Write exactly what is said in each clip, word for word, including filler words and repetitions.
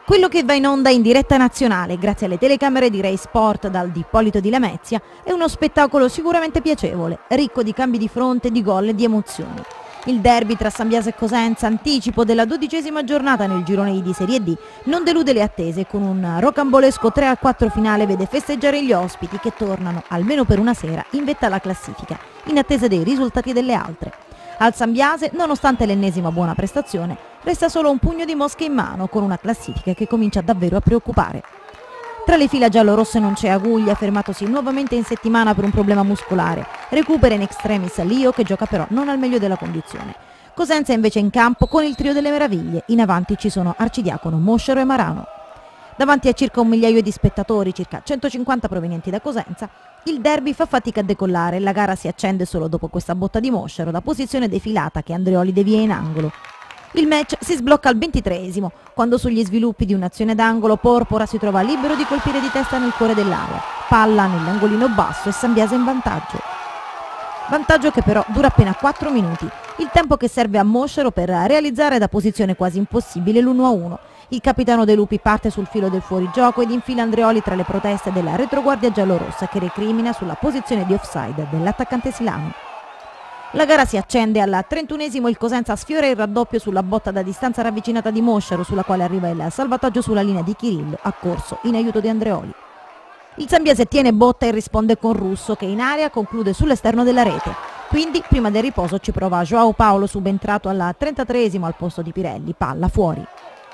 Quello che va in onda in diretta nazionale grazie alle telecamere di Rai Sport dal Ippolito di Lamezia è uno spettacolo sicuramente piacevole, ricco di cambi di fronte, di gol e di emozioni. Il derby tra Sambiase e Cosenza, anticipo della dodicesima giornata nel girone I di Serie D, non delude le attese, con un rocambolesco tre a quattro finale vede festeggiare gli ospiti che tornano, almeno per una sera, in vetta alla classifica, in attesa dei risultati delle altre. Al Sambiase, nonostante l'ennesima buona prestazione, resta solo un pugno di mosche in mano, con una classifica che comincia davvero a preoccupare. Tra le fila giallorosse non c'è Aguglia, fermatosi nuovamente in settimana per un problema muscolare. Recupera in extremis Lio, che gioca però non al meglio della condizione. Cosenza è invece in campo con il trio delle meraviglie. In avanti ci sono Arcidiacono, Moscero e Marano. Davanti a circa un migliaio di spettatori, circa centocinquanta provenienti da Cosenza, il derby fa fatica a decollare. La gara si accende solo dopo questa botta di Moscero da posizione defilata che Andreoli devia in angolo. Il match si sblocca al ventitreesimo, quando sugli sviluppi di un'azione d'angolo Porpora si trova libero di colpire di testa nel cuore dell'area. Palla nell'angolino basso e Sambiase in vantaggio. Vantaggio che però dura appena quattro minuti, il tempo che serve a Moscero per realizzare da posizione quasi impossibile l'uno a uno. Il capitano De Lupi parte sul filo del fuorigioco ed infila Andreoli tra le proteste della retroguardia giallorossa che recrimina sulla posizione di offside dell'attaccante silano. La gara si accende al trentunesimo, il Cosenza sfiora il raddoppio sulla botta da distanza ravvicinata di Moscero, sulla quale arriva il salvataggio sulla linea di Chirillo, accorso in aiuto di Andreoli. Il Sambiase tiene botta e risponde con Russo che in area conclude sull'esterno della rete. Quindi prima del riposo ci prova Joao Paolo, subentrato al trentatreesimo al posto di Pirelli, palla fuori.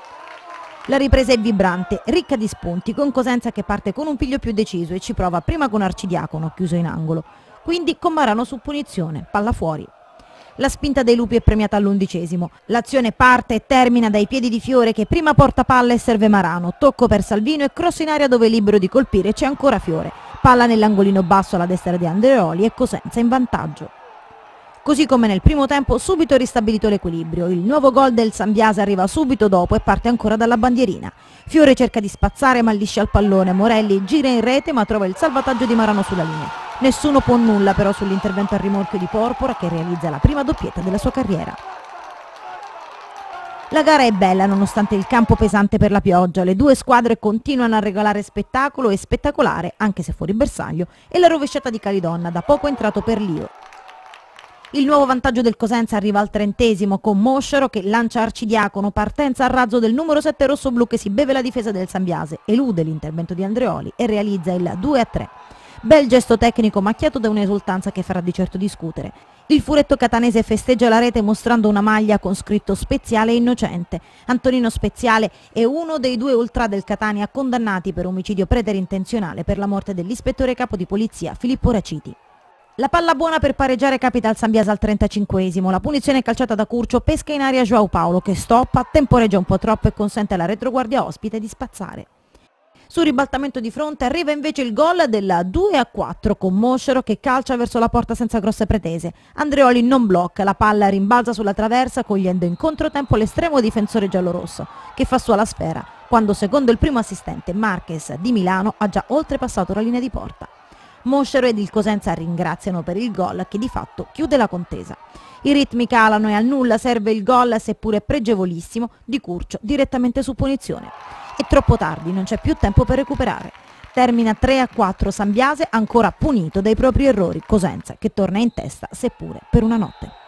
La ripresa è vibrante, ricca di spunti, con Cosenza che parte con un piglio più deciso e ci prova prima con Arcidiacono, chiuso in angolo. Quindi con Marano su punizione, palla fuori. La spinta dei Lupi è premiata all'undicesimo. L'azione parte e termina dai piedi di Fiore che prima porta palla e serve Marano. Tocco per Salvino e cross in area dove è libero di colpire c'è ancora Fiore. Palla nell'angolino basso alla destra di Andreoli e Cosenza in vantaggio. Così come nel primo tempo subito ristabilito l'equilibrio. Il nuovo gol del Sambiase arriva subito dopo e parte ancora dalla bandierina. Fiore cerca di spazzare ma liscia il pallone. Morelli gira in rete ma trova il salvataggio di Marano sulla linea. Nessuno può nulla però sull'intervento a rimorchio di Porpora che realizza la prima doppietta della sua carriera. La gara è bella nonostante il campo pesante per la pioggia. Le due squadre continuano a regalare spettacolo e spettacolare, anche se fuori bersaglio, e la rovesciata di Calidonna, da poco entrato per Lio. Il nuovo vantaggio del Cosenza arriva al trentesimo con Moscero che lancia Arcidiacono, partenza a razzo del numero sette rossoblu che si beve la difesa del Sambiase, elude l'intervento di Andreoli e realizza il due a tre. Bel gesto tecnico macchiato da un'esultanza che farà di certo discutere. Il furetto catanese festeggia la rete mostrando una maglia con scritto Speziale e Innocente. Antonino Speziale è uno dei due ultra del Catania condannati per omicidio preterintenzionale per la morte dell'ispettore capo di polizia Filippo Raciti. La palla buona per pareggiare capita al Sambiase al trentacinquesimo. La punizione calciata da Curcio pesca in aria Joao Paolo che stoppa, temporeggia un po' troppo e consente alla retroguardia ospite di spazzare. Sul ribaltamento di fronte arriva invece il gol del due a quattro con Moscero che calcia verso la porta senza grosse pretese. Andreoli non blocca, la palla rimbalza sulla traversa cogliendo in controtempo l'estremo difensore giallorosso che fa sua la sfera, quando secondo il primo assistente Marquez di Milano ha già oltrepassato la linea di porta. Moscero ed il Cosenza ringraziano per il gol che di fatto chiude la contesa. I ritmi calano e al nulla serve il gol, seppure pregevolissimo, di Curcio direttamente su punizione. È troppo tardi, non c'è più tempo per recuperare. Termina tre a quattro Sambiase ancora punito dai propri errori. Cosenza che torna in testa seppure per una notte.